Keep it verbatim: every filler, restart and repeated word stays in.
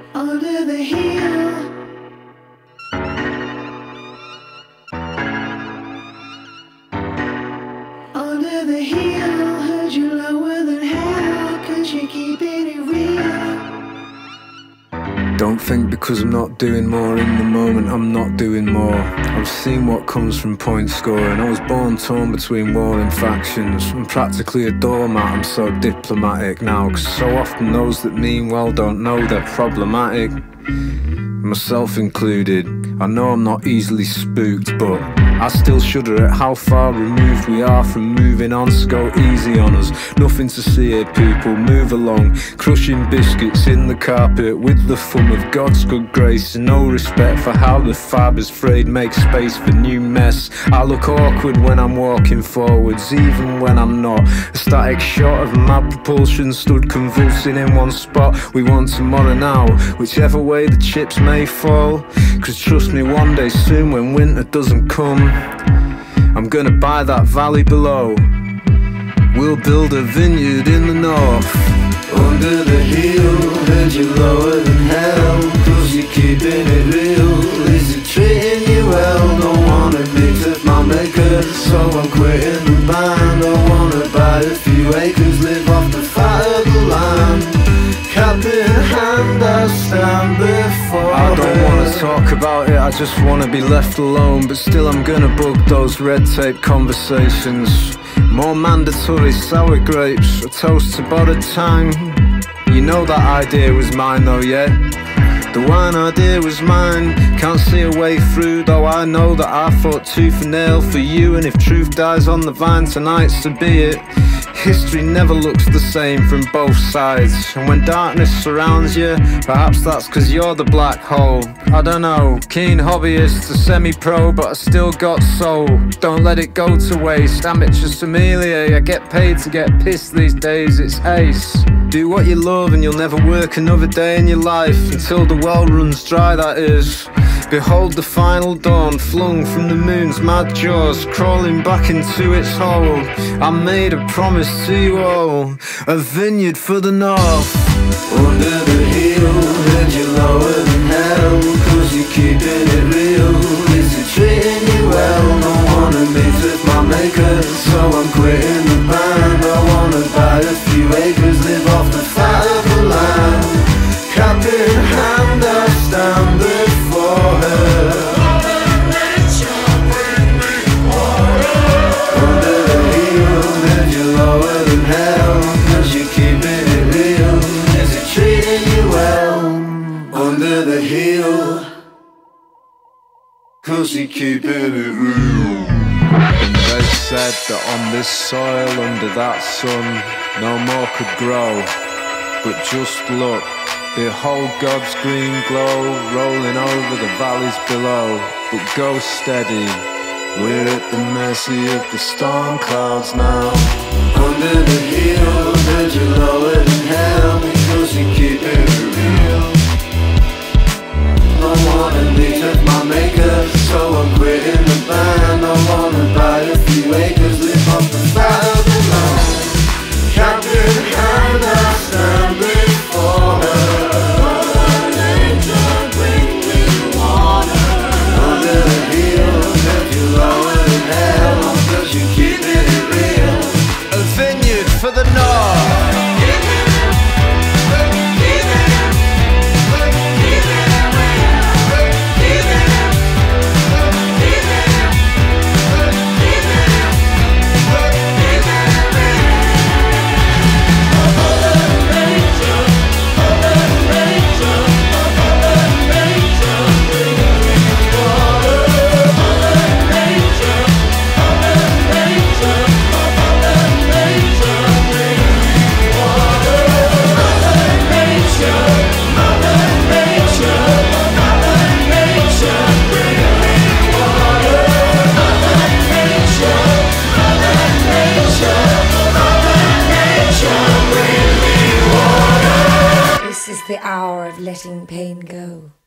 under the hill. Under the hill, heard you lower than hell, cause you're keeping it real. Don't think because I'm not doing more in the moment, I'm not doing more. I've seen what comes from point scoring. I was born torn between warring factions. I'm practically a doormat, I'm so diplomatic now, cause so often those that mean well don't know they're problematic, myself included. I know I'm not easily spooked, but I still shudder at how far removed we are from moving on, so go easy on us. Nothing to see here, people, move along. Crushing biscuits in the carpet with the thumb of God's good grace, and no respect for how the fibres frayed make space for new mess. I look awkward when I'm walking forwards, even when I'm not. A static shot of mad propulsion stood convulsing in one spot. We want tomorrow now, whichever way the chips may fall. Cause trust me, one day soon when winter doesn't come, I'm gonna buy that valley below. We'll build a vineyard in the north. Under the hill, heard you lower than hell, cause you're keeping it real. Is it treating you well? Don't wanna be tough, my maker, so I'm quitting the band. I wanna buy a few acres, live off the fat of the land. Cap in hand, I stand before I don't wanna talk about it, I just wanna be left alone. But still I'm gonna bug those red tape conversations. More mandatory sour grapes, a toast to borrowed time. You know that idea was mine though, yeah? The wine idea was mine. Can't see a way through, though I know that I fought tooth and nail for you. And if truth dies on the vine tonight, so be it. History never looks the same from both sides, and when darkness surrounds you, perhaps that's cause you're the black hole. I don't know, keen hobbyist to semi-pro, but I still got soul. Don't let it go to waste, amateur sommelier. I get paid to get pissed these days, it's ace. Do what you love and you'll never work another day in your life, until the well runs dry, that is. Behold the final dawn, flung from the moon's mad jaws, crawling back into its hole. I made a promise to you all, a vineyard for the north. Under the hill, heard you lower than hell, cause you're keeping it real. Is it treating you well? Don't wanna meet with my maker, so I'm quitting the band. I wanna buy a few acres, live off the fat of the land. Cap in hand, I stand before her. Under the hill, heard you lower than hell, cause you're keeping it real. Is it treating you well? Under the hill, cause you're keeping it real. And they said that on this soil, under that sun, no more could grow. But just look, behold God's green glow, rolling over the valleys below. But go steady, we're at the mercy of the storm clouds now. Under the hill, heard you lower than hell, because you keep it real. Don't wanna meet with my maker, so I'm quitting the band. I wanna buy a few acres, live off the fat of the land. Cap in hand, I stand before her. Under the hill, heard you lower than hell, cause you keep it real. A vineyard for the north. This is the hour of letting pain go.